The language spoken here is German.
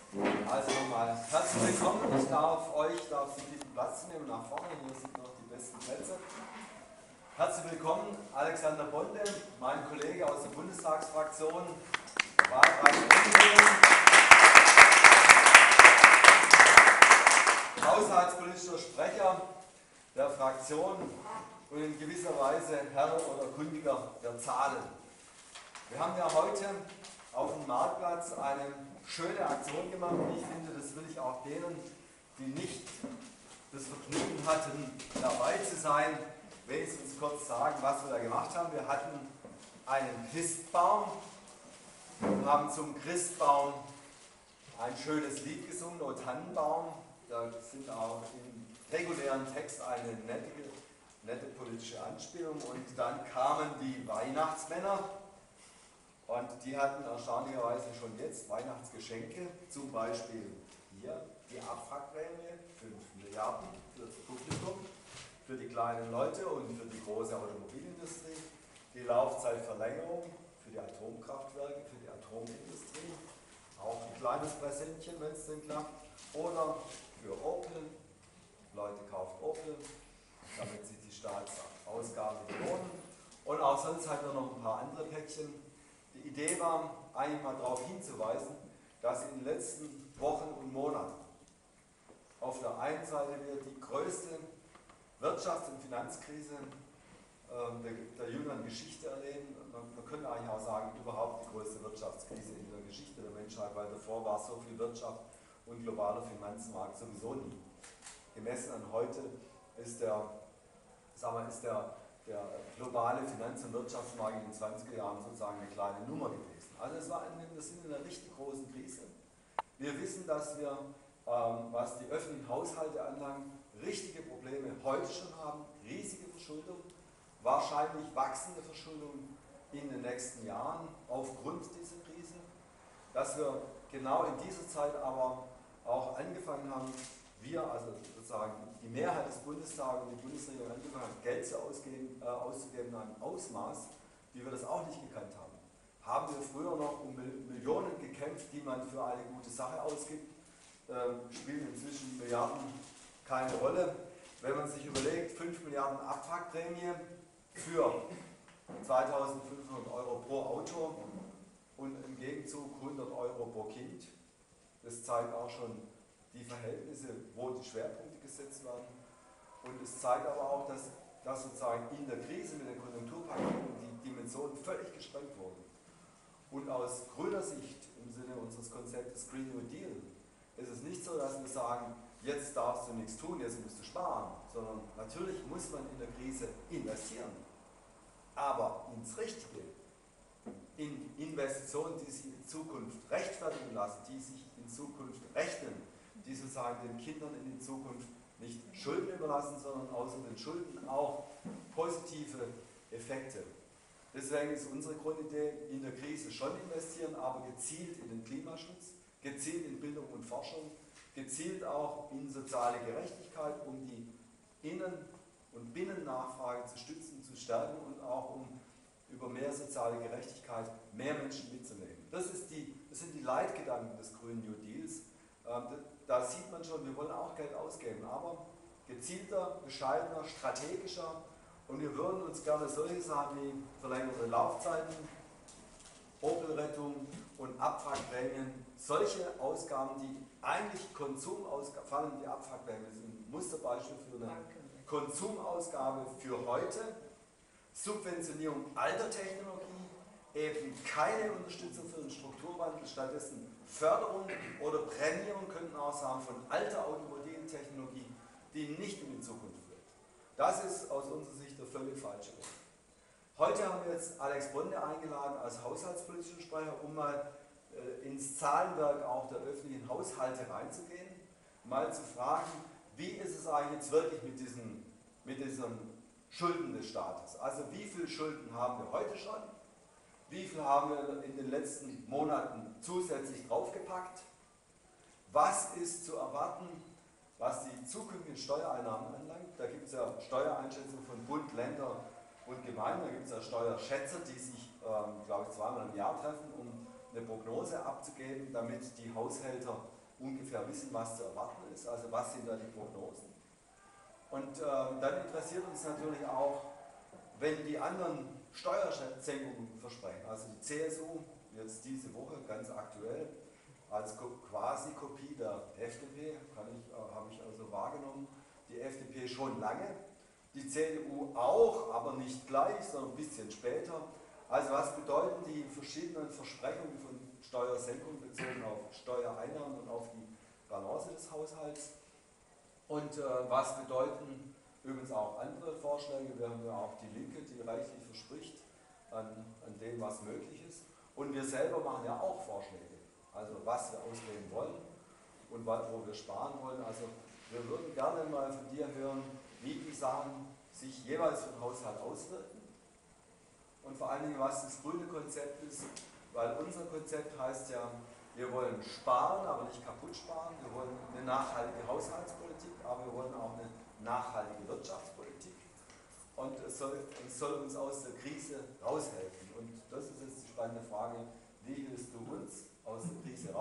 Also nochmal herzlich willkommen. Ich darf Sie bitten, Platz zu nehmen nach vorne. Hier sind noch die besten Plätze. Herzlich willkommen, Alexander Bonde, mein Kollege aus der Bundestagsfraktion, Wahlkreis Oberbayern, haushaltspolitischer Sprecher der Fraktion und in gewisser Weise Herr oder Kundiger der Zahlen. Wir haben ja heute auf dem Marktplatz eine schöne Aktion gemacht und ich finde, das will ich auch denen, die nicht das Vergnügen hatten, dabei zu sein, wenigstens kurz sagen, was wir da gemacht haben. Wir hatten einen Christbaum und haben zum Christbaum ein schönes Lied gesungen, O Tannenbaum. Da sind auch im regulären Text eine nette politische Anspielung und dann kamen die Weihnachtsmänner. Und die hatten erstaunlicherweise schon jetzt Weihnachtsgeschenke, zum Beispiel hier die Abwrackprämie, 5 Milliarden für das Publikum, für die kleinen Leute und für die große Automobilindustrie, die Laufzeitverlängerung für die Atomkraftwerke, für die Atomindustrie, auch ein kleines Präsentchen, wenn es denn klappt, oder für Opel, Leute kauft Opel, damit sich die Staatsausgaben lohnen, und auch sonst halt noch ein paar andere Päckchen. Die Idee war, eigentlich mal darauf hinzuweisen, dass in den letzten Wochen und Monaten auf der einen Seite wir die größte Wirtschafts- und Finanzkrise der jüngeren Geschichte erleben. Man könnte eigentlich auch sagen, überhaupt die größte Wirtschaftskrise in der Geschichte der Menschheit, weil davor war so viel Wirtschaft und globaler Finanzmarkt sowieso nie. Gemessen an heute ist der globale Finanz- und Wirtschaftsmarkt in den 20er Jahren sozusagen eine kleine Nummer gewesen. Also wir sind in einer richtig großen Krise. Wir wissen, dass wir, was die öffentlichen Haushalte anlangt, richtige Probleme heute schon haben, riesige Verschuldung, wahrscheinlich wachsende Verschuldung in den nächsten Jahren aufgrund dieser Krise, dass wir genau in dieser Zeit aber auch angefangen haben, also sozusagen die Mehrheit des Bundestages und die Bundesregierung angefangen hat, Geld auszugeben in einem Ausmaß, wie wir das auch nicht gekannt haben. Haben wir früher noch um Millionen gekämpft, die man für eine gute Sache ausgibt, spielen inzwischen Milliarden keine Rolle. Wenn man sich überlegt, 5 Milliarden Abwrackprämie für 2.500 Euro pro Auto und im Gegenzug 100 Euro pro Kind, das zeigt auch schon die Verhältnisse, wo die Schwerpunkte gesetzt werden. Und es zeigt aber auch, dass sozusagen in der Krise mit den Konjunkturpaketen die Dimensionen völlig gesprengt wurden. Und aus grüner Sicht, im Sinne unseres Konzeptes Green New Deal, ist es nicht so, dass wir sagen, jetzt darfst du nichts tun, jetzt musst du sparen, sondern natürlich muss man in der Krise investieren, aber ins Richtige, in Investitionen, die sich in Zukunft rechtfertigen lassen, die sich in Zukunft rechnen, die sozusagen den Kindern in die Zukunft nicht Schulden überlassen, sondern außer den Schulden auch positive Effekte. Deswegen ist unsere Grundidee, in der Krise schon investieren, aber gezielt in den Klimaschutz, gezielt in Bildung und Forschung, gezielt auch in soziale Gerechtigkeit, um die Innen- und Binnennachfrage zu stützen, zu stärken und auch um über mehr soziale Gerechtigkeit mehr Menschen mitzunehmen. Das sind die Leitgedanken des Grünen New Deals. Da sieht man schon, wir wollen auch Geld ausgeben, aber gezielter, bescheidener, strategischer, und wir würden uns gerne solche Sachen wie verlängerte Laufzeiten, Opelrettung und Abwrackprämien, solche Ausgaben, die eigentlich Konsumausgaben, fallen die Abwrackprämien sind ein Musterbeispiel für eine Konsumausgabe für heute, Subventionierung alter Technologie, eben keine Unterstützung für den Strukturwandel, stattdessen Förderung oder Prämierung, könnten auch sagen, von alter Automobiltechnologie, die nicht in die Zukunft führt. Das ist aus unserer Sicht der völlig falsche Weg. Heute haben wir jetzt Alex Bonde eingeladen als haushaltspolitischen Sprecher, um mal ins Zahlenwerk auch der öffentlichen Haushalte reinzugehen, mal zu fragen, wie ist es eigentlich jetzt wirklich mit diesen Schulden des Staates? Also wie viele Schulden haben wir heute schon? Wie viel haben wir in den letzten Monaten zusätzlich draufgepackt? Was ist zu erwarten, was die zukünftigen Steuereinnahmen anlangt? Da gibt es ja Steuereinschätzungen von Bund, Länder und Gemeinden. Da gibt es ja Steuerschätzer, die sich, glaube ich, zweimal im Jahr treffen, um eine Prognose abzugeben, damit die Haushälter ungefähr wissen, was zu erwarten ist, also was sind da die Prognosen. Und dann interessiert uns natürlich auch, wenn die anderen Steuersenkungen versprechen, also die CSU jetzt diese Woche ganz aktuell als quasi Kopie der FDP, habe ich also wahrgenommen, die FDP schon lange, die CDU auch, aber nicht gleich, sondern ein bisschen später. Also was bedeuten die verschiedenen Versprechungen von Steuersenkung bezogen auf Steuereinnahmen und auf die Balance des Haushalts? Und was bedeuten übrigens auch andere Vorschläge? Wir haben ja auch die Linke, die reichlich verspricht an dem, was möglich ist. Und wir selber machen ja auch Vorschläge, also was wir ausgeben wollen und wo wir sparen wollen. Also wir würden gerne mal von dir hören, wie die Sachen sich jeweils für den Haushalt auswirken und vor allen Dingen, was das grüne Konzept ist, weil unser Konzept heißt ja, wir wollen sparen, aber nicht kaputt sparen. Wir wollen eine nachhaltige Haushaltspolitik, aber wir wollen auch eine nachhaltige Wirtschaftspolitik. Und es soll uns aus der Krise raushelfen. Und das ist jetzt die spannende Frage, wie hilfst du uns aus der Krise